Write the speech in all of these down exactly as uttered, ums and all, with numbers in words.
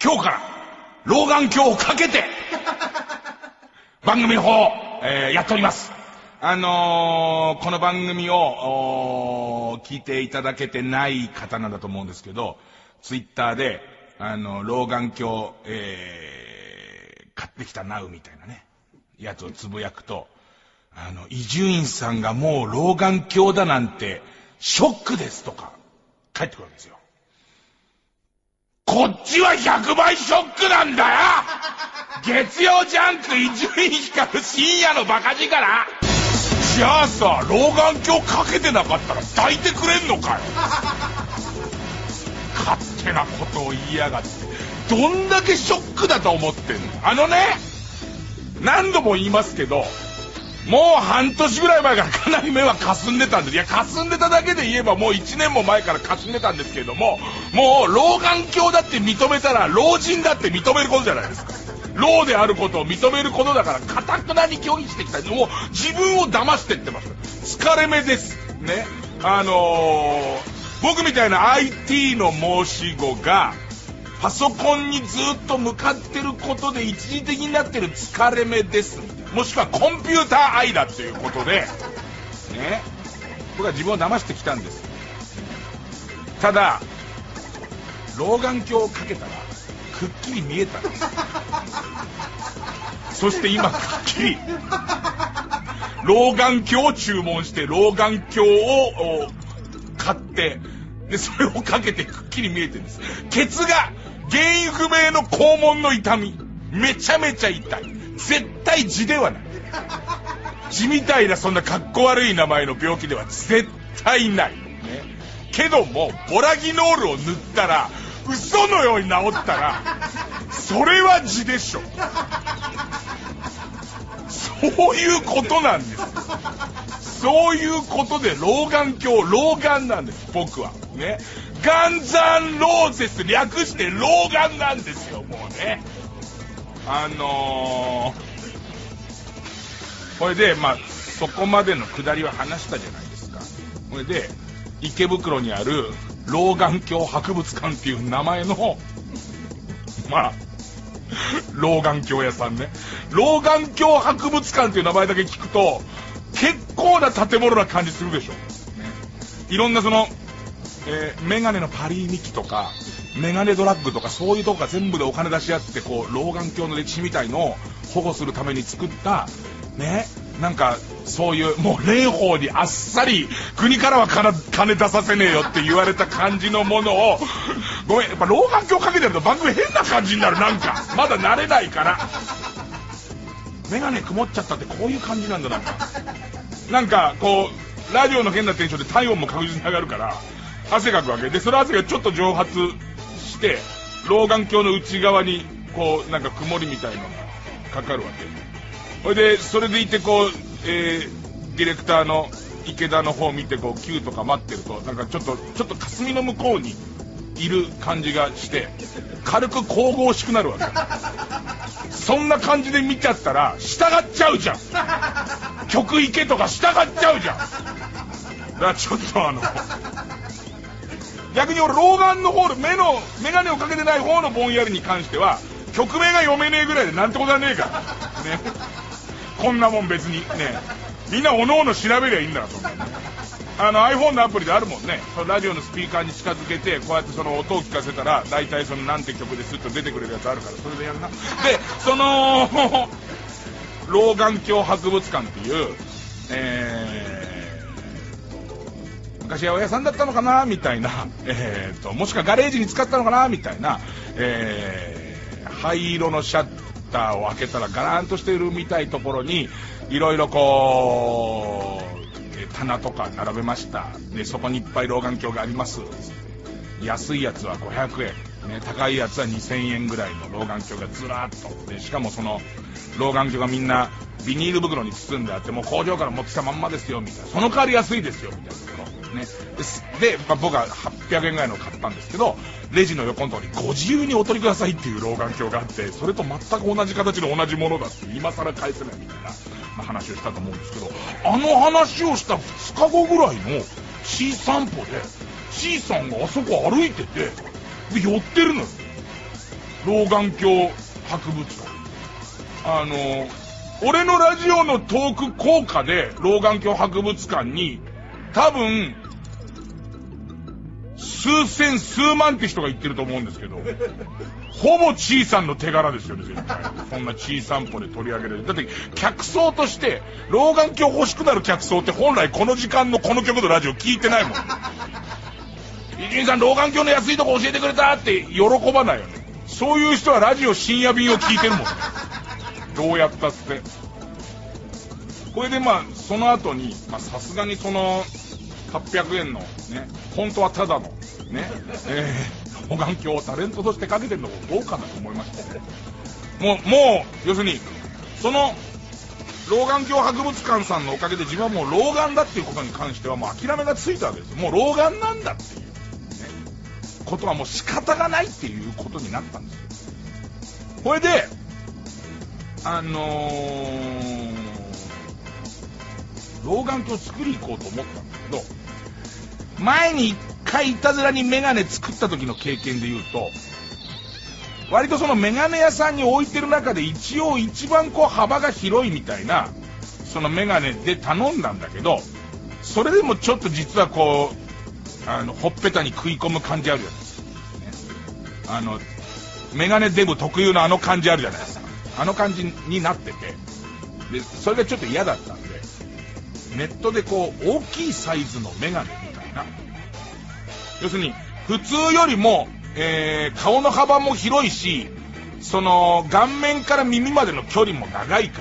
今日から老眼鏡をかけて番組の方、えー、やっております。あのー、この番組を聞いていただけてない方なんだと思うんですけど、ツイッターであの老眼鏡、えー、買ってきたなうみたいなねやつをつぶやくと、あの伊集院さんがもう老眼鏡だなんてショックですとか返ってくるわけですよ。こっちはひゃくばいショックなんだよ。月曜ジャンク伊集院光深夜のバカ力。じゃあさ、老眼鏡かけてなかったら抱いてくれんのかよ。勝手なことを言いやがって。どんだけショックだと思ってんの。あのね、何度も言いますけど、もう半年ぐらい前からかなり目は霞んでたんです。いや、霞んでただけで言えばもういちねんも前から霞んでたんですけれども、もう老眼鏡だって認めたら老人だって認めることじゃないですか。老であることを認めることだから、堅くなに拒否してきた。もう自分を騙してってます。疲れ目ですね。あのー、僕みたいな アイティー の申し子がパソコンにずっと向かってることで一時的になってる疲れ目です。もしくはコンピューター愛だっていうことでね、僕は自分を騙してきたんです。ただ老眼鏡をかけたらくっきり見えたんです。そして今くっきり老眼鏡を注文して老眼鏡を買って、でそれをかけてくっきり見えてるんです。ケツが原因不明の肛門の痛み、めちゃめちゃ痛い。絶対痔ではない。痔みたいなそんなかっこ悪い名前の病気では絶対ない、ね、けどもボラギノールを塗ったら嘘のように治ったらそれは痔でしょ。そういうことなんです。そういうことで老眼鏡、老眼なんです。僕はね、ガンザンローゼス略して老眼なんですよ。もうね、あのー、これでまあそこまでのくだりは話したじゃないですか。これで池袋にある老眼鏡博物館っていう名前のまあ老眼鏡屋さんね、老眼鏡博物館っていう名前だけ聞くと結構な建物な感じするでしょ、ね、いろんなその、えー、メガネのパリミキとかメガネドラッグとかそういうとこが全部でお金出し合ってこう老眼鏡の歴史みたいのを保護するために作ったね、なんかそういうもう蓮舫にあっさり国からは金出させねえよって言われた感じのものをごめん、やっぱ老眼鏡かけてると番組変な感じになる。なんかまだ慣れないからメガネ曇っちゃったってこういう感じなんだ。なんかなんかこうラジオの変なテンションで体温も確実に上がるから汗かくわけで、その汗がちょっと蒸発して老眼鏡の内側にこうなんか曇りみたいのがかかるわけ。それでそれでいてこう、えー、ディレクターの池田の方を見てこうキューとか待ってるとなんかちょっとちょっと霞の向こうにいる感じがして軽く神々しくなるわけ。そんな感じで見ちゃったら従っちゃうじゃん。曲池とか従っちゃうじゃん。だからちょっとあの逆に俺老眼の方の目の眼鏡をかけてない方のぼんやりに関しては曲名が読めねえぐらいでなんてことはねえからね。こんなもん別にね、みんなおのおの調べりゃいいんだからそんな、ね、あの iPhone のアプリであるもんね。そのラジオのスピーカーに近づけてこうやってその音を聞かせたら大体そのなんて曲ですっと出てくれるやつあるからそれでやるな。でその老眼鏡博物館っていう、えー、昔八百屋さんだったのかなみたいな、えー、ともしくはガレージに使ったのかなみたいな、えー、灰色のシャッターを開けたらガランとしているみたいところにいろいろこう棚とか並べました。でそこにいっぱい老眼鏡があります。安いやつはごひゃくえん、ね、高いやつはにせんえんぐらいの老眼鏡がずらっとで、しかもその老眼鏡がみんなビニール袋に包んであってもう工場から持ってきたまんまですよみたいな、その代わり安いですよみたいなところ、ね、で、まあ、僕ははっぴゃくえんぐらいのを買ったんですけど、レジの横のところにご自由にお取りくださいっていう老眼鏡があって、それと全く同じ形の同じものだって今更返せないみたいな、まあ、話をしたと思うんですけど、あの話をしたふつかごぐらいの C 散歩で C さんがあそこ歩いててで寄ってるのよ。 老眼鏡博物館。あの、俺のラジオのトーク効果で老眼鏡博物館に多分、数千数万って人が言ってると思うんですけど、ほぼ小さんの手柄ですよね、絶対。そんな小さんぽで取り上げる。だって、客層として、老眼鏡欲しくなる客層って本来この時間のこの曲のラジオ聞いてないもん。伊集院さん、老眼鏡の安いとこ教えてくれたって喜ばないよね。そういう人はラジオ深夜便を聞いてるもんね。どうやったって。これでまあ、その後に、まあさすがにその、はっぴゃくえんのね、本当はただの、ね、えー、老眼鏡をタレントとしてかけてるのもどうかなと思いましたね。もう、もう、要するに、その、老眼鏡博物館さんのおかげで自分はもう老眼だっていうことに関してはもう諦めがついたわけですよ。もう老眼なんだっていう、ね、ことはもう仕方がないっていうことになったんですよ。これで、あのー、老眼鏡を作りに行こうと思ったんだけど、前に一回いたずらにメガネ作った時の経験で言うと、割とそのメガネ屋さんに置いてる中で一応一番こう幅が広いみたいなそのメガネで頼んだんだけど、それでもちょっと実はこうあのほっぺたに食い込む感じあるじゃないですか、ね、あのメガネデブ特有のあの感じあるじゃないですか。あの感じになってて、でそれがちょっと嫌だったんで、ネットでこう大きいサイズのメガネみたいな、要するに普通よりも、えー、顔の幅も広いし、その顔面から耳までの距離も長いから、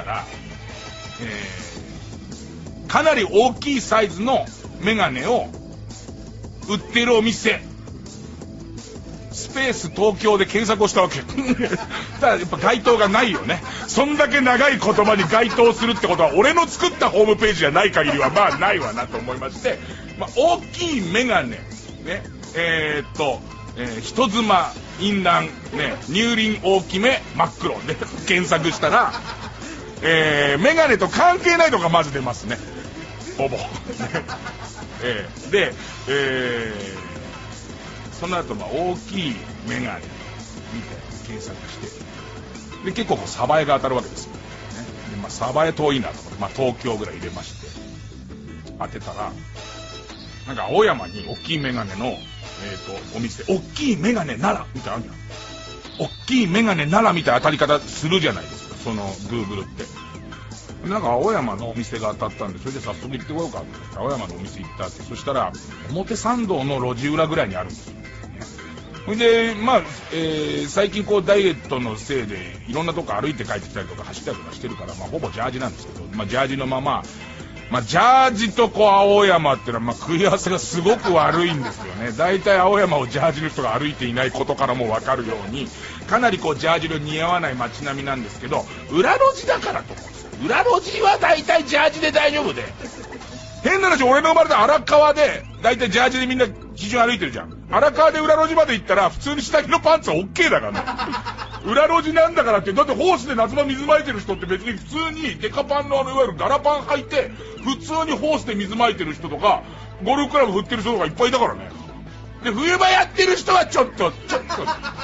えー、かなり大きいサイズのメガネを売ってるお店、スペース東京で検索をしたわけただやっぱ該当がないよね。そんだけ長い言葉に該当するってことは俺の作ったホームページじゃない限りはまあないわなと思いまして、まあ、大きいメガネね、えー、っと、えー、人妻淫乱ね、乳輪大きめ真っ黒で検索したら、えー、メガネと関係ないのがまず出ますね、ほぼえー、で、えーその後まあ大きいメガネみたいな検索して、で結構こうサバエが当たるわけですよ、ね、でまあサバエ遠いなと思って、まあ、東京ぐらい入れまして当てたら、なんか青山に大きいメガネの、えー、とお店、大きいメガネならみたいなあるじゃん。大きいメガネならみたいな当たり方するじゃないですか、そのグーグルって。なんか青山のお店が当たったんで、それで早速行ってこようかと思って青山のお店行ったって、そしたら表参道の路地裏ぐらいにあるんですよ。ほいでまあ、えー、最近こうダイエットのせいでいろんなとこ歩いて帰ってきたりとか走ったりとかしてるから、まあほぼジャージなんですけど、まあジャージのまま、まあジャージとこう青山っていうのはまあ食い合わせがすごく悪いんですよね。だいたい青山をジャージの人が歩いていないことからも分かるように、かなりこうジャージの似合わない街並みなんですけど、裏路地だからと思うんですよ。裏路地はだいたいジャージで大丈夫で、変な話、俺の生まれた荒川でだいたいジャージでみんな基準歩いてるじゃん。荒川で裏路地まで行ったら普通に下着のパンツは OK だからね裏路地なんだからって、だってホースで夏場水まいてる人って別に普通にデカパンのあのいわゆるガラパン履いて普通にホースで水まいてる人とかゴルフクラブ振ってる人とかいっぱいいたからね。で冬場やってる人はちょっとちょっと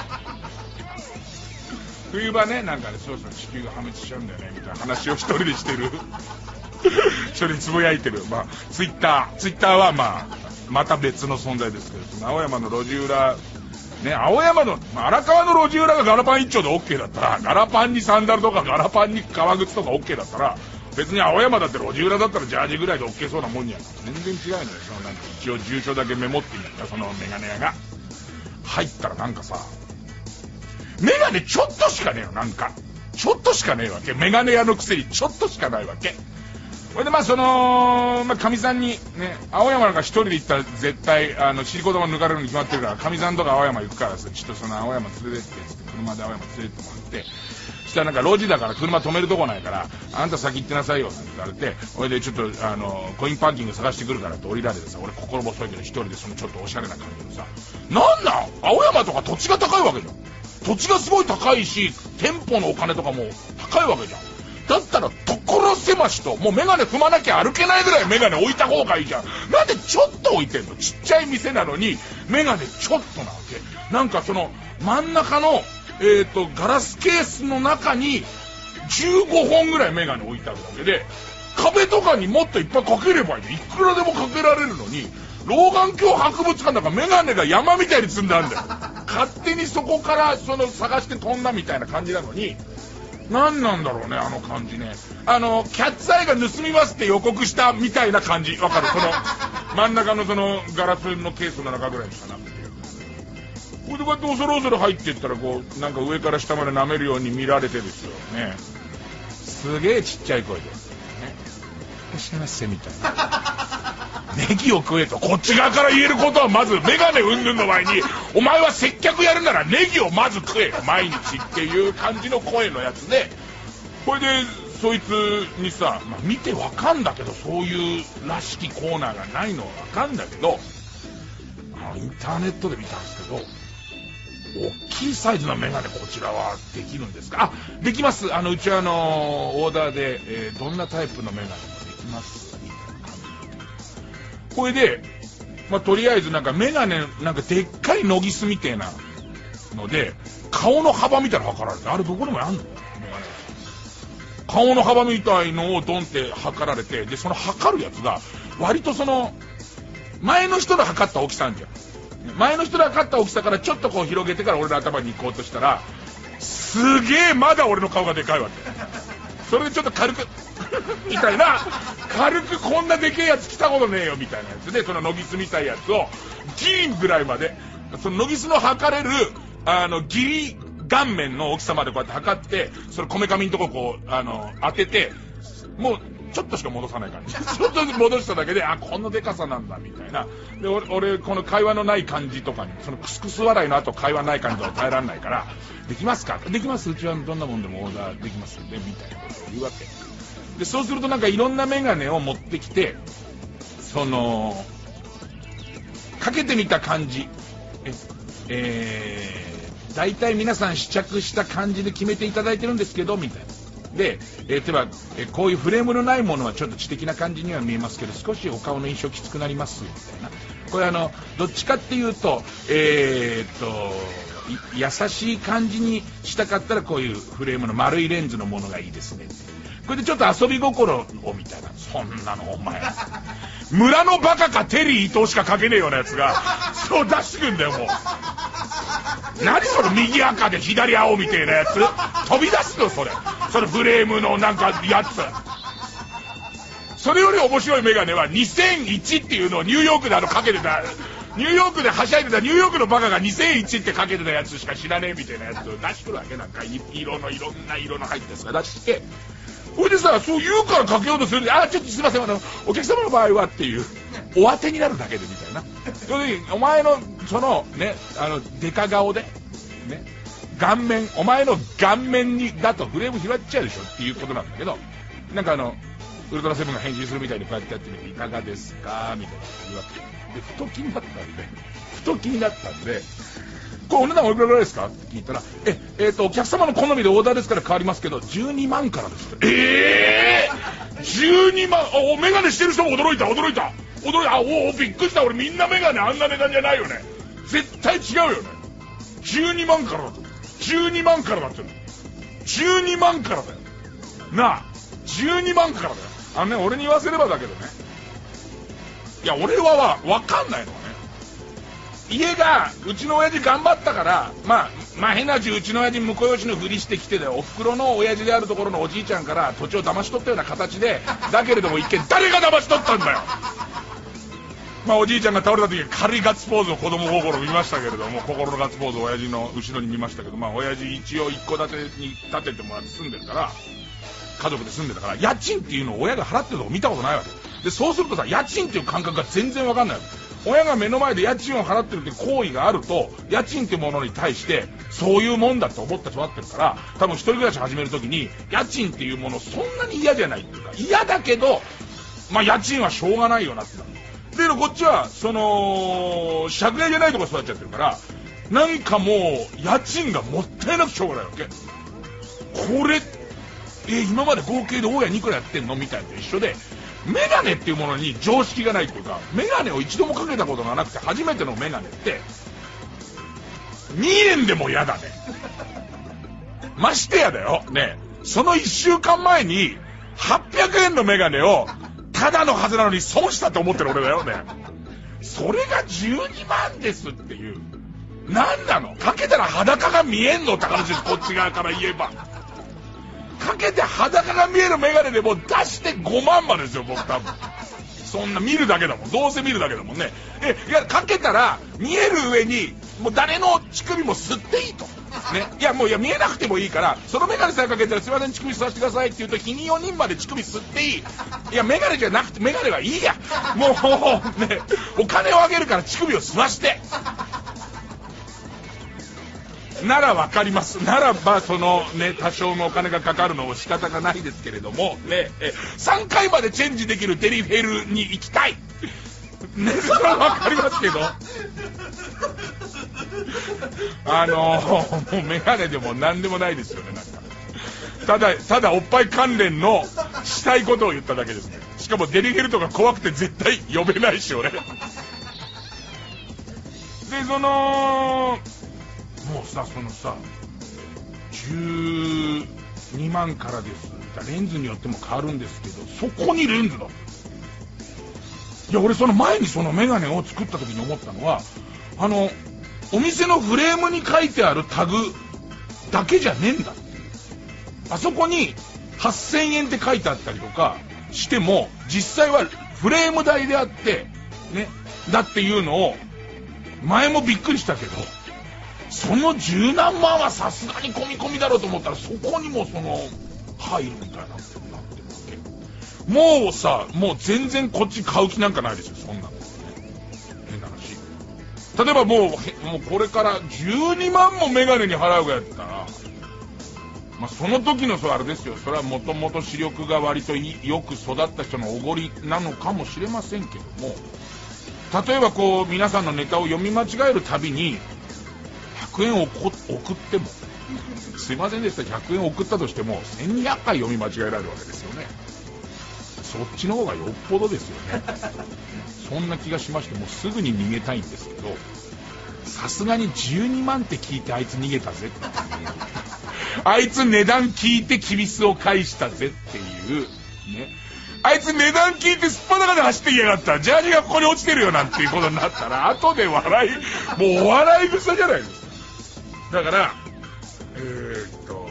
冬場ね、なんかね、そろそろ地球が破滅しちゃうんだよねみたいな話を一人でしてる一人でつぶやいてる、まあツイッターツイッターはまあまた別の存在ですけど、その青山の路地裏ね、青山の、まあ、荒川の路地裏がガラパン一丁で OK だったら、ガラパンにサンダルとかガラパンに革靴とか OK だったら、別に青山だって路地裏だったらジャージぐらいで OK そうなもんには全然違うのよ。そのなんか一応住所だけメモってみたそのメガネ屋が入ったら、なんかさ、メガネちょっとしかねえよ、なんかちょっとしかねえわけ。メガネ屋のくせにちょっとしかないわけ。これでまあそのまあかみさんにね、青山なんか一人で行ったら絶対あの尻子玉抜かれるに決まってるから、かみさんとか青山行くからさ、ちょっとその青山連れてってっつって車で青山連れてってもらって、そしたらなんか路地だから車止めるとこないからあんた先行ってなさいよなんて言われて、それでちょっとあのコインパーキング探してくるからって降りられてさ、俺心細いけど一人でそのちょっとおしゃれな感じのさ、なんなん青山とか土地が高いわけじゃん。土地がすごい高いし店舗のお金とかも高いわけじゃん。だったら所狭しともうメガネ踏まなきゃ歩けないぐらいメガネ置いた方がいいじゃん。なんでちょっと置いてんの？ちっちゃい店なのにメガネちょっとなわけ。なんかその真ん中のえっとガラスケースの中にじゅうごほんぐらいメガネ置いてあるだけで、壁とかにもっといっぱいかければいい。いくらでもかけられるのに、老眼鏡博物館だからメガネが山みたいに積んであるんだよ。勝手にそこからその探して飛んだみたいな感じなのに、何なんだろうね、あの感じね。あのキャッツアイが盗みますって予告したみたいな感じ。わかる？その真ん中のそのガラスのケースの中ぐらいにしかなくて、これでこうやって恐る恐る入っていったら、こうなんか上から下まで舐めるように見られてですよね。すげえちっちゃい声で、ね、いらっしゃいませみたいな。ネギを食えとこっち側から言えることは、まずメガネうんぬんの前に、お前は接客やるならネギをまず食えよ毎日っていう感じの声のやつで、これでそいつにさ、まあ、見てわかんだけど、そういうらしきコーナーがないのはわかんだけど、あのインターネットで見たんですけど、大きいサイズのメガネこちらはできるんですか？あ、できます。あのうちはあのオーダーで、えー、どんなタイプのメガネもできますみたいな感じ。これで、まあ、とりあえずなんかメガネなんかでっかいノギスみたいなので顔の幅みたいなの測られて、あれどこでもやんの？メガネ顔の幅みたいのをドンって測られて、でその測るやつが割とその前の人の測った大きさなんじゃん。前の人が測った大きさからちょっとこう広げてから俺の頭に行こうとしたら、すげえまだ俺の顔がでかいわけ。それでちょっと軽くみたいな、軽くこんなでけえやつ来たことねえよみたいなやつで、そのノギスみたいやつをギリぐらいまで、そのノギスの測れるあのギリ顔面の大きさまでこうやって測って、そのこめかみのとここうあの当てて、もうちょっとしか戻さない感じ。ちょっと戻しただけで、あ、このでかさなんだみたいな。で、俺、俺この会話のない感じとかに、そのクスクス笑いの後会話ない感じは耐えられないから、できますか？できます。うちはどんなもんでもオーダーできますんで、みたいなことを言うわけ。で、そうするとなんかいろんなメガネを持ってきて、その、かけてみた感じ。え、えー、大体皆さん試着した感じで決めていただいてるんですけど、みたいな。で、えー、例えば、えー、こういうフレームのないものはちょっと知的な感じには見えますけど、少しお顔の印象きつくなりますみたいな。これあのどっちかっていうと、えー、っと優しい感じにしたかったらこういうフレームの丸いレンズのものがいいですね。これでちょっと遊び心をみたいな、そんなのお前村のバカかテリー伊藤しか描けねえようなやつがそう出してくんだよ。もう何その右赤で左青みたいなやつ飛び出すの、それそれフレームのなんかやつ。それより面白いメガネはにせんいちっていうのをニューヨークであのかけてた、ニューヨークではしゃいでたニューヨークのバカがにせんいちってかけてたやつしか知らねえみたいなやつを出してくるわけ。なんか色のいろんな色の入ったやつが出して、これでさ、そう言うからかけようとするんで、あ、ちょっとすいません、あのお客様の場合はっていうお当てになるだけでみたいな。要するにお前のそのね、あのデカ顔でね、顔面、お前の顔面にだとフレーム拾っちゃうでしょっていうことなんだけど、なんかあのウルトラセブンが返信するみたいにこうやってやってみて、いかがですかみたいな言うわけで、ふと気になったんでふと気になったんでこれお値段おいくらぐらいですかって聞いたら、ええー、とお客様の好みでオーダーですから変わりますけどじゅうにまんからですって。えー、じゅうにまん。おメガネしてる人も驚いた驚いた驚いた。おおびっくりした。俺みんなメガネあんな値段じゃないよね。絶対違うよね。じゅうにまんからだと。じゅうにまんからだって。じゅうにまんからだよなあ。じゅうにまんからだよ。あのね、俺に言わせればだけどね、いや俺は分かんないのはね、家がうちの親父頑張ったから、まあまあ変な話、うちの親父婿養子のふりしてきてで、おふくろの親父であるところのおじいちゃんから土地を騙し取ったような形で、だけれども一見誰が騙し取ったんだよ。まあおじいちゃんが倒れた時軽いガッツポーズを子供心見ましたけれども、心のガッツポーズを親父の後ろに見ましたけど、まあ親父一応一戸建てに建ててもらって住んでるから、家族で住んでたから家賃っていうのを親が払ってるとこ見たことないわけで、そうするとさ、家賃っていう感覚が全然わかんないわけ。親が目の前で家賃を払ってるって行為があると、家賃ってものに対してそういうもんだと思って育ってるから、多分一人暮らし始めるときに家賃っていうものそんなに嫌じゃないっていうか、嫌だけどまあ家賃はしょうがないよなってなる。でこっちはその借家じゃないとこ育っちゃってるから、なんかもう家賃がもったいなくしょうがないわけ。これえ今まで合計で大家にいくらやってんのみたいなのと一緒で、メガネっていうものに常識がないっていうか、メガネを一度もかけたことがなくて初めてのメガネってにえんでも嫌だね。 ましてやだよ。ね。そのいっしゅうかんまえに、はっぴゃくえんのメガネを、ただのはずなのに損したと思ってる俺だよね。それがじゅうにまんですっていう。なんなの？かけたら裸が見えんのって話です、こっち側から言えば。かけて裸が見えるメガネでも出してごまんまですよ、僕多分。そんな見るだけだもん。どうせ見るだけだもんね。え、いや、かけたら見える上に、もう誰の乳首も吸っていいと。ね。いや、もういや、見えなくてもいいから、そのメガネさえかけたらすいません、乳首吸わせてくださいって言うと、日によにんまで乳首吸っていい。いや、メガネじゃなくて、メガネはいいや。もう、ね、お金をあげるから乳首を吸わして。ならわかります。ならば、そのね、多少のお金がかかるのも仕方がないですけれども、ね、え、さんかいまでチェンジできるデリヘルに行きたい。ね、それはわかりますけど。あのー、もうメガネでも何でもないですよね、なんか。ただ、ただおっぱい関連のしたいことを言っただけですね。しかもデリヘルとか怖くて絶対呼べないし、俺。で、その、もうさ、そのさ、じゅうにまんからです。レンズによっても変わるんですけど、そこにレンズだ。いや、俺その前にそのメガネを作った時に思ったのは、あの、お店のフレームに書いてあるタグだけじゃねえんだ。あそこにはっせんえんって書いてあったりとかしても、実際はフレーム代であって、ね、だっていうのを、前もびっくりしたけど、その十何万はさすがに込み込みだろうと思ったら、そこにもその入るみたいなってなってるわけ。もうさ、もう全然こっち買う気なんかないですよ、そんなの。変な話。例えばもう、もうこれからじゅうにまんもメガネに払うがやったら、まあその時のそあれですよ、それはもともと視力が割とよく育った人のおごりなのかもしれませんけども、例えばこう皆さんのネタを読み間違えるたびにひゃくえんを送っても、すいませんでした、ひゃくえん送ったとしてもせんにひゃっかい読み間違えられるわけですよね。そっちの方がよっぽどですよね。そんな気がしまして、もうすぐに逃げたいんですけど、さすがにじゅうにまんって聞いてあいつ逃げたぜっていうあいつ値段聞いてキビスを返したぜっていうね。あいつ値段聞いてすっぱだかで走ってきやがった、ジャージがここに落ちてるよなんていうことになったら、後で笑い、もうお笑い草じゃないですか。だからえー、っと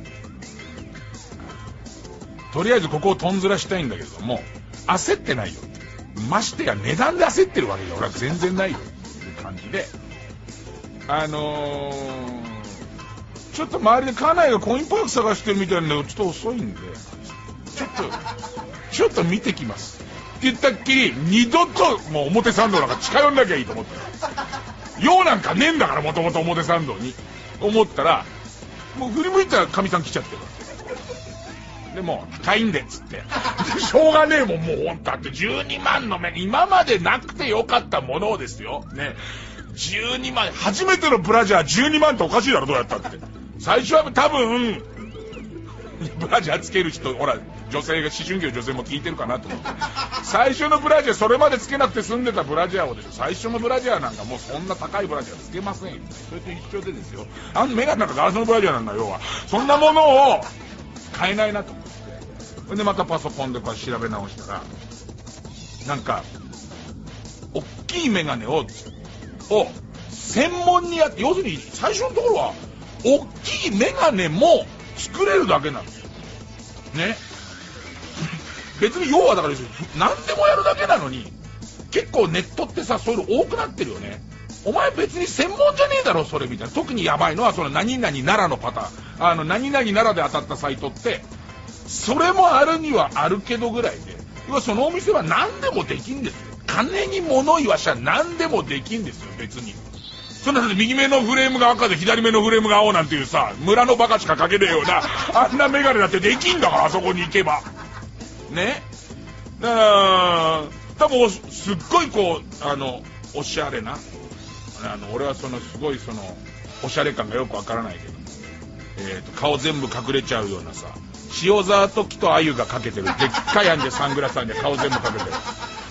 とりあえずここをとんずらしたいんだけれども、焦ってないよ。ましてや値段で焦ってるわけじゃ俺は全然ないよっていう感じで、あのー、ちょっと周りで家内がコインパーク探してるみたいなのでちょっと遅いんで、ちょっとちょっと見てきますって言ったっきり、二度ともう表参道なんか近寄んなきゃいいと思ってる。用なんかねえんだから、もともと表参道に思ったら、もう振り向いたらかみさん来ちゃってるわけで、もう買いんでっつってしょうがねえもん、もうほんとだってじゅうにまんの目、今までなくてよかったものをですよね、じゅうにまん、初めてのブラジャーじゅうにまんっておかしいだろ、どうやったって。最初は多分ブラジャーつける人、ほら女性が、思春期の女性も聞いてるかなと思って、最初のブラジャー、それまでつけなくて済んでたブラジャーをですよ、最初のブラジャーなんかもうそんな高いブラジャーつけませんよ。それと一緒でですよ、あのメガネなんかガラスのブラジャーなんだ、要はそんなものを買えないなと思って、それでまたパソコンでこう調べ直したら、なんか大きいメガネをを専門にやって、要するに最初のところは大きいメガネも作れるだけなんですよね。別に要はだから何でもやるだけなのに、結構ネットってさ、そういうの多くなってるよね。お前別に専門じゃねえだろそれみたいな。特にやばいのはその何々奈良のパターン、あの何々奈良で当たったサイトって、それもあるにはあるけどぐらいで、要はそのお店は何でもできんですよ。金に物言わしゃ何でもできんですよ、別に。そんな右目のフレームが赤で左目のフレームが青なんていうさ、村のバカしかかけねえようなあんなメガネだってできんだから、あそこに行けばね。だから多分すっごいこうあのおしゃれな、あの俺はそのすごいそのおしゃれ感がよくわからないけど、えーと顔全部隠れちゃうようなさ、塩沢と木と鮎がかけてるでっかいあんでサングラスあんで顔全部かけてる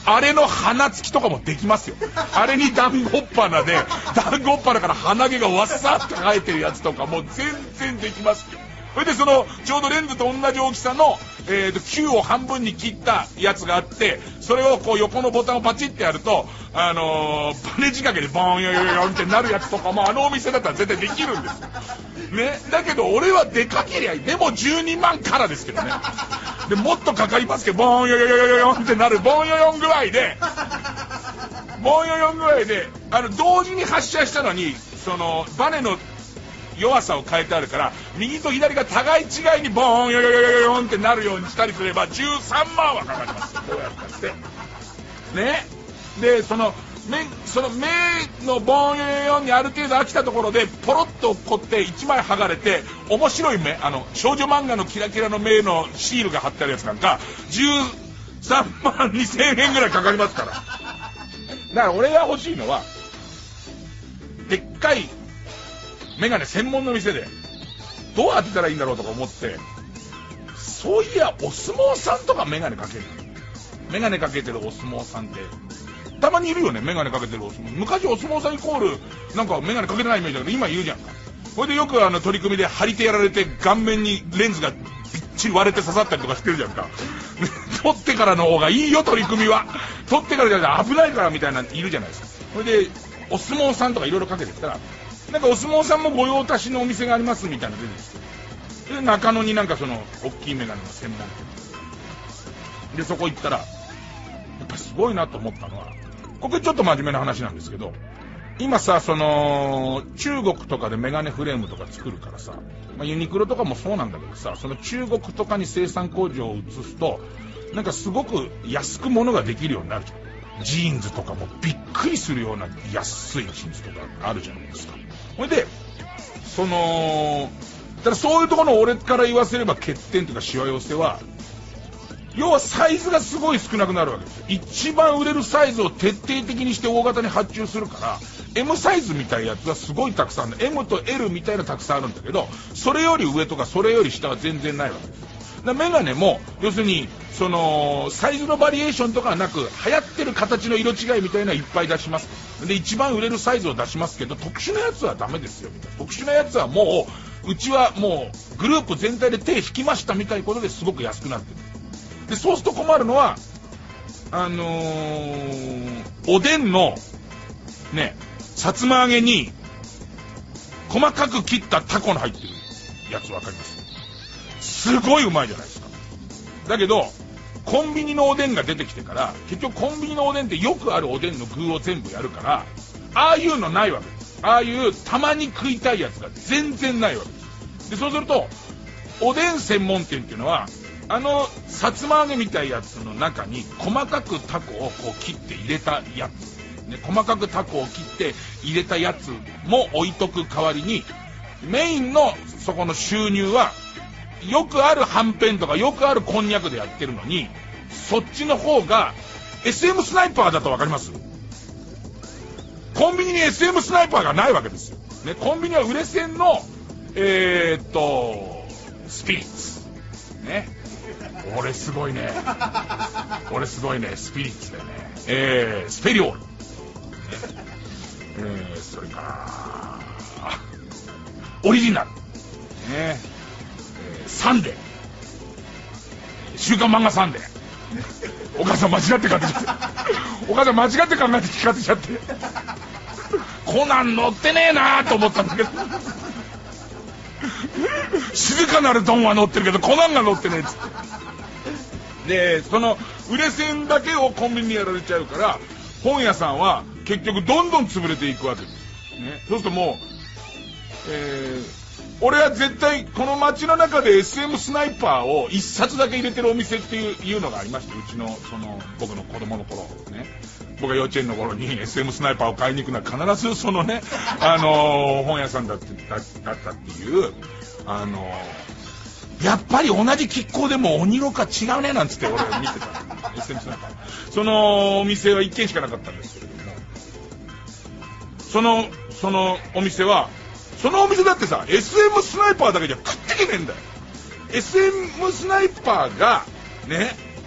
あれの鼻つきとかもできますよ。あれに団子っ鼻で、団子っ鼻から鼻毛がわっさって生えてるやつとかも全然できますよ。それでその、ちょうどレンズと同じ大きさの、えーと、球を半分に切ったやつがあって、それをこう横のボタンをパチってやると、あのー、バネ仕掛けでボーンヨヨヨヨンってなるやつとかもあのお店だったら絶対できるんですよ。ね。だけど俺はでかけりゃいい。でもじゅうにまんからですけどね。で、もっとかかりますけど、ボーンヨヨヨヨヨンってなる、ボーンヨヨン具合で、ボーンヨヨン具合で、あの、同時に発射したのに、その、バネの、弱さを変えてあるから右と左が互い違いにボーンヨヨヨヨヨヨンってなるようにしたりすればじゅうさんまんはかかります。こうやってね。でその目その目のボーンヨヨヨンにある程度飽きたところでポロッと凝っていちまい剥がれて面白い目、あの少女漫画のキラキラの目のシールが貼ってあるやつなんかじゅうさんまんにせんえんぐらいかかりますから。だから俺が欲しいのはでっかいメガネ専門の店でどう当てたらいいんだろうとか思って、そういやお相撲さんとかメガネかける、メガネかけてるお相撲さんってたまにいるよね。メガネかけてるお相撲、昔お相撲さんイコールなんかメガネかけてないイメージだけど今いるじゃんか。これでよくあの取り組みで張り手やられて顔面にレンズがびっちり割れて刺さったりとかしてるじゃんか。取ってからの方がいいよ取り組みは。取ってからじゃなくて危ないからみたいないるじゃないですか。これでお相撲さんとかいろいろかけてきたらなんかお相撲さんも御用達のお店がありますみたいなの出てきて、で中野になんかその大きいメガネの専門店でそこ行ったらやっぱすごいなと思ったのは、ここちょっと真面目な話なんですけど、今さその中国とかでメガネフレームとか作るからさ、まあ、ユニクロとかもそうなんだけどさ、その中国とかに生産工場を移すとなんかすごく安く物ができるようになるじゃん。ジーンズとかもびっくりするような安いジーンズとかあるじゃないですか。それでそのだからそういうところの俺から言わせれば欠点というかしわ寄せは、要はサイズがすごい少なくなるわけですよ。一番売れるサイズを徹底的にして大型に発注するから M サイズみたいなやつはすごいたくさんある。 M と L みたいなたくさんあるんだけど、それより上とかそれより下は全然ないわけです。だメガネも要するにそのサイズのバリエーションとかはなく、流行ってる形の色違いみたいなのいっぱい出します。で一番売れるサイズを出しますけど、特殊なやつはダメですよみたいな。特殊なやつはもううちはもうグループ全体で手引きましたみたいなことですごく安くなってる。でそうすると困るのはあのー、おでんのねさつま揚げに細かく切ったタコの入ってるやつわかります？すごいうまいじゃないですか。だけどコンビニのおでんが出てきてから結局コンビニのおでんってよくあるおでんの具を全部やるから、ああいうのないわけです。ああいうたまに食いたいやつが全然ないわけです。でそうするとおでん専門店っていうのはあのさつま揚げみたいなやつの中に細かくタコをこう切って入れたやつ、ね、細かくタコを切って入れたやつも置いとく代わりにメインのそこの収入はよくあるはんぺんとかよくあるこんにゃくでやってるのに、そっちの方が エスエム スナイパーだと分かります？コンビニに エスエム スナイパーがないわけですよ、ね、コンビニは売れ線のえー、っとスピリッツね。俺すごいね俺すごいねスピリッツだよね。えー、スペリオール、ねえー、それからオリジナルね、サンデー、週刊漫画サンデー、お母さん間違って買ってきちゃってお母さん間違って考えて買ってきちゃって、コナン載ってねえなーと思ったんだけど静かなるドンは載ってるけどコナンが載ってねえっつってで、その売れ線だけをコンビニにやられちゃうから本屋さんは結局どんどん潰れていくわけです、ね、そうするともう、えー俺は絶対この街の中で エスエム スナイパーを一冊だけ入れてるお店っていう、いうのがありまして、うちのその僕の子供の頃ね、僕が幼稚園の頃に エスエム スナイパーを買いに行くのは必ずそのねあのー、本屋さんだって だ, だったっていうあのー、やっぱり同じ亀甲でも鬼のか違うねなんつって俺は見てたエスエム スナイパー。そのお店はいっけんしかなかったんですけれども、そのそのお店はそのお店だってさ エスエム スナイパーだけじゃ食ってけねえんだよ。 エスエム スナイパーがね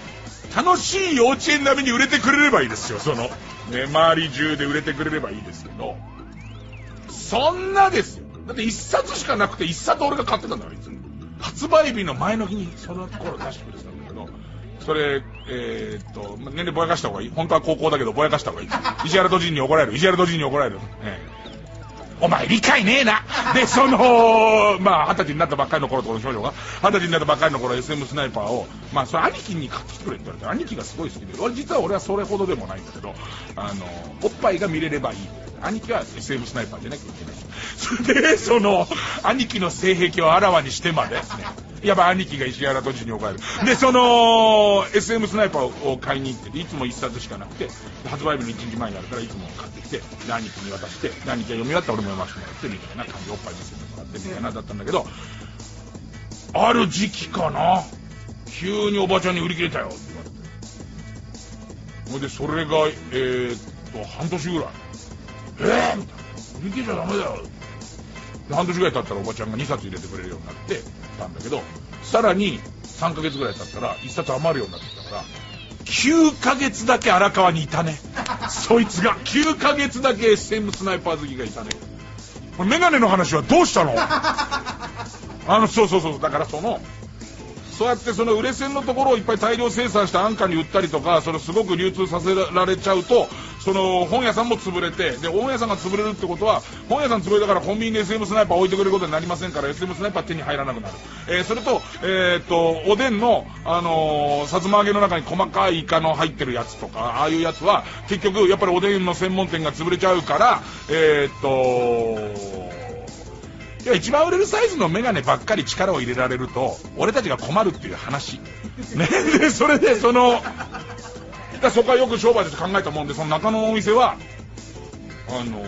楽しい幼稚園並みに売れてくれればいいですよ、その。ね、周り中で売れてくれればいいですけど。そんなですよ。だって一冊しかなくて一冊俺が買ってたんだから、いつも。発売日の前の日にその頃出してくれてたんだけど、それ、えー、っと、年齢ぼやかした方がいい。本当は高校だけどぼやかした方がいい。石原都人に怒られる。石原都人に怒られる。ええ、お前理解ねえな。で、その、まあ、二十歳になったばっかりの頃とこの少女が、二十歳になったばっかりの頃 エスエム スナイパーを、まあ、それ兄貴に買ってきてくれって言われて、兄貴がすごい好きで、俺実は俺はそれほどでもないんだけど、あの、おっぱいが見れればいい。兄貴は エスエム スナイパーじゃなきゃいけない。それで、その、兄貴の性癖をあらわにしてまで、ね。やっぱ兄貴が石原都知に怒られる。で、その、エスエム スナイパーを買いに行ってて、いつも一冊しかなくて、発売日の一日前にあるからいつも買ってきて、で、兄貴に渡して、で、兄貴が読み終わったら俺も読ませてもらって、みたいな感じでおっぱい見せてもらって、みたいなだったんだけど、ある時期かな、急におばちゃんに売り切れたよって言われて。ほいで、それが、えー、っと、半年ぐらい。えーみたいな。売り切れちゃダメだよ。で、半年ぐらい経ったらおばちゃんがにさつ入れてくれるようになってたんだけど、さらにさんかげつぐらい経ったらいっさつ余るようになってきたから、きゅうかげつだけ荒川にいたね。そいつがきゅうかげつだけ エスエム スナイパー好きがいたね。これメガネの話はどうしたの？あの、そうそうそう、だからその、そうやってその売れ線のところをいっぱい大量生産した安価に売ったりとか、そのすごく流通させられちゃうと、その本屋さんも潰れて、で、本屋さんが潰れるってことは、本屋さん潰れたからコンビニで エスエム スナイパー置いてくれることになりませんから、エスエム スナイパー手に入らなくなる。えー、それと、えー、っと、おでんの、あのー、さつま揚げの中に細かいイカの入ってるやつとか、ああいうやつは、結局、やっぱりおでんの専門店が潰れちゃうから、えー、っと、いや、一番売れるサイズのメガネばっかり力を入れられると俺たちが困るっていう話ね。で、それでそのだそこはよく商売として考えたもんで、その中野のお店はあの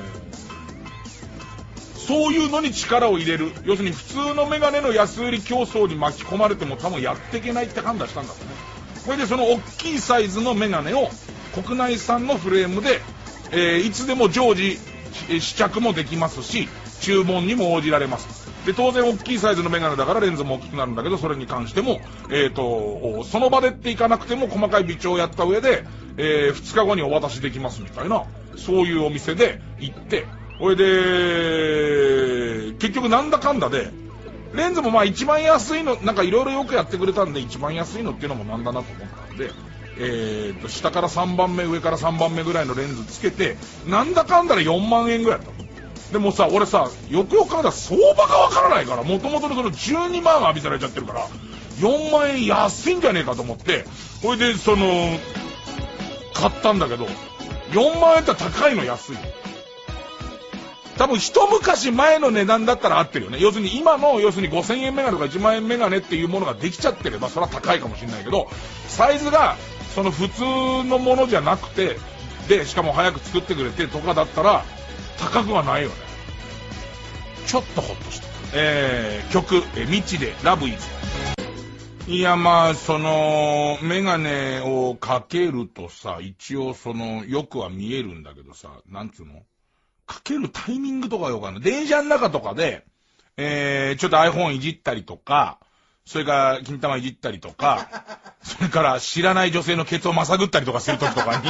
そういうのに力を入れる、要するに普通のメガネの安売り競争に巻き込まれても多分やっていけないって判断したんだろうね。これでその大きいサイズのメガネを国内産のフレームで、えー、いつでも常時試着もできますし、注文にも応じられます。で、当然大きいサイズのメガネだからレンズも大きくなるんだけど、それに関しても、えっと、その場でっていかなくても細かい微調をやった上で、えー、ふつかごにお渡しできますみたいな、そういうお店で行って、それで、結局なんだかんだで、レンズもまあ一番安いの、なんかいろいろよくやってくれたんで、一番安いのっていうのもなんだなと思ったんで、えーと、下からさんばんめ、上からさんばんめぐらいのレンズつけて、なんだかんだでよんまんえんぐらいだった。でもさ、俺さ、よくよく考えたら相場がわからないから、もともとのそのじゅうにまん浴びせられちゃってるから、よんまんえん安いんじゃねえかと思って、これでその、買ったんだけど、よんまんえんって高いの安い。多分一昔前の値段だったら合ってるよね。要するに今の、要するにごせんえんメガネとかいちまんえんメガネっていうものができちゃってれば、それは高いかもしれないけど、サイズが、その普通のものじゃなくて、で、しかも早く作ってくれてとかだったら、高くはないよね。ちょっとホッとした。えー、曲、え、ミッチでラブイズ。いや、まあ、その、メガネをかけるとさ、一応その、よくは見えるんだけどさ、なんつうの？かけるタイミングとかよくわかんない。電車の中とかで、えー、ちょっと iPhone いじったりとか、それから金玉いじったりとか、それから知らない女性のケツをまさぐったりとかするときとかに、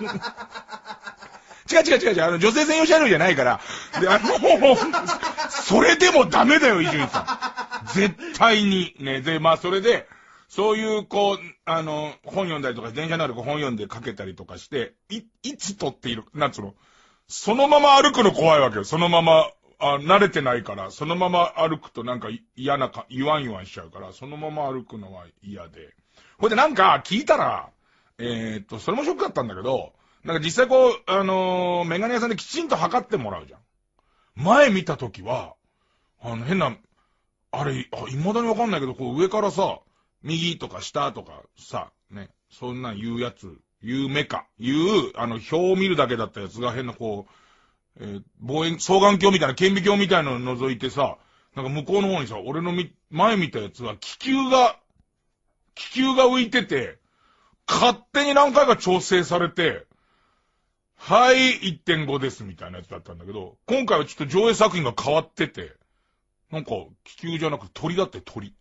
違う違う違う違う、あの女性専用車両じゃないから、で、あの、それでもダメだよ、伊集院さん。絶対に。ね、で、まあそれで、そういう、こう、あの、本読んだりとか、電車の中でこう本読んでかけたりとかして、い、いつ撮っている、なんつうの、そのまま歩くの怖いわけよ。そのまま、あ、慣れてないから、そのまま歩くとなんか嫌なか、言わん言わんしちゃうから、そのまま歩くのは嫌で。ほいでなんか聞いたら、えー、っと、それもショックだったんだけど、なんか実際こう、あのー、メガネ屋さんできちんと測ってもらうじゃん。前見たときは、あの変な、あれ、あ、未だにわかんないけど、こう上からさ、右とか下とかさ、ね、そんなん言うやつ、言う目か、言う、あの表を見るだけだったやつが変なこう、えー、望遠、双眼鏡みたいな、顕微鏡みたいなのを覗いてさ、なんか向こうの方にさ、俺のみ、前見たやつは気球が、気球が浮いてて、勝手に何回か調整されて、はい、いってんご ですみたいなやつだったんだけど、今回はちょっと上映作品が変わってて、なんか気球じゃなくて鳥だって鳥。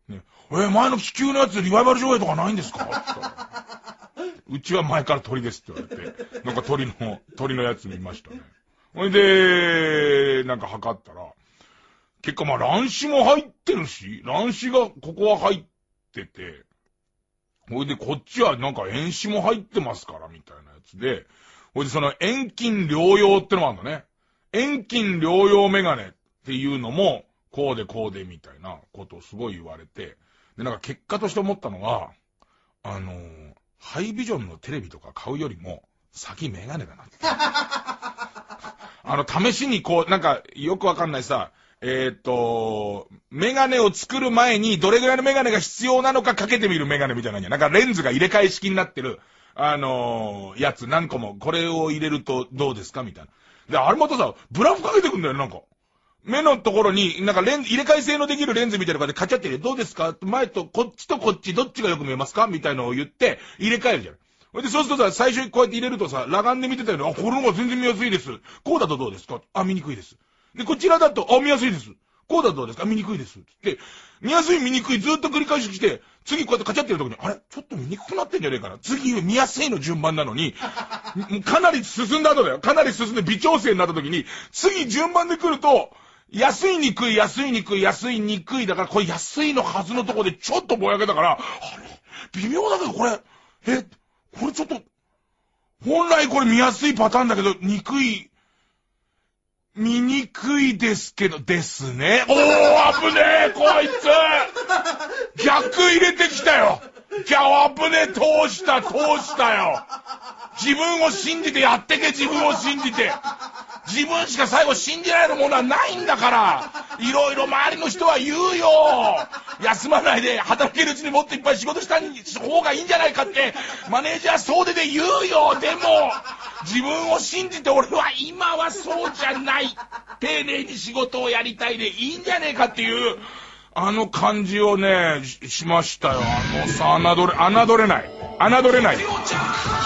ね、えー、前の気球のやつリバイバル上映とかないんですかって言ったら、うちは前から鳥ですって言われて、なんか鳥の、鳥のやつ見ましたね。ほいで、なんか測ったら、結果まあ卵子も入ってるし、卵子がここは入ってて、ほいでこっちはなんか遠視も入ってますからみたいなやつで、ほいでその遠近療養ってのもあるんだね。遠近療養メガネっていうのも、こうでこうでみたいなことをすごい言われて、でなんか結果として思ったのは、あのー、ハイビジョンのテレビとか買うよりも、先メガネだなって。あの、試しにこう、なんか、よくわかんないさ、えーっと、メガネを作る前にどれぐらいのメガネが必要なのかかけてみるメガネみたいなのに、なんかレンズが入れ替え式になってる、あのー、やつ何個も、これを入れるとどうですかみたいな。で、あれまたさ、ブラフかけてくんだよね、なんか。目のところに、なんかレンズ、入れ替え性のできるレンズみたいなのでカチャってどうですか前とこっちとこっちどっちがよく見えますかみたいなのを言って、入れ替えるじゃん。で、そうするとさ、最初にこうやって入れるとさ、裸眼で見てたよね。あ、これの方が全然見やすいです。こうだとどうですかあ、見にくいです。で、こちらだと、あ、見やすいです。こうだとどうですか見にくいです。で、見やすい見にくいずっと繰り返してきて、次こうやってカチャってるときに、あれちょっと見にくくなってんじゃねえかな。次見やすいの順番なのに、かなり進んだ後だよ。かなり進んで微調整になったときに、次順番で来ると、安いにくい、安いにくい、安いにくいだから、これ安いのはずのとこでちょっとぼやけたから、あれ微妙だけどこれ、え、これちょっと、本来これ見やすいパターンだけど、にくい、見にくいですけど、ですね。おー、危ねえ、こいつ逆入れてきたよ。ギャ危ねえ、通した、通したよ。自分を信じてやってけ、自分を信じて。自分しか最後信じられるものはないんだから。いろいろ周りの人は言うよ。休まないで働けるうちにもっといっぱい仕事した方がいいんじゃないかって、マネージャー総出で言うよ。でも、自分を信じて俺は今はそうじゃない。丁寧に仕事をやりたいでいいんじゃねえかっていう、あの感じをね、し, しましたよ。あのさ、侮れ、侮れない。侮れない。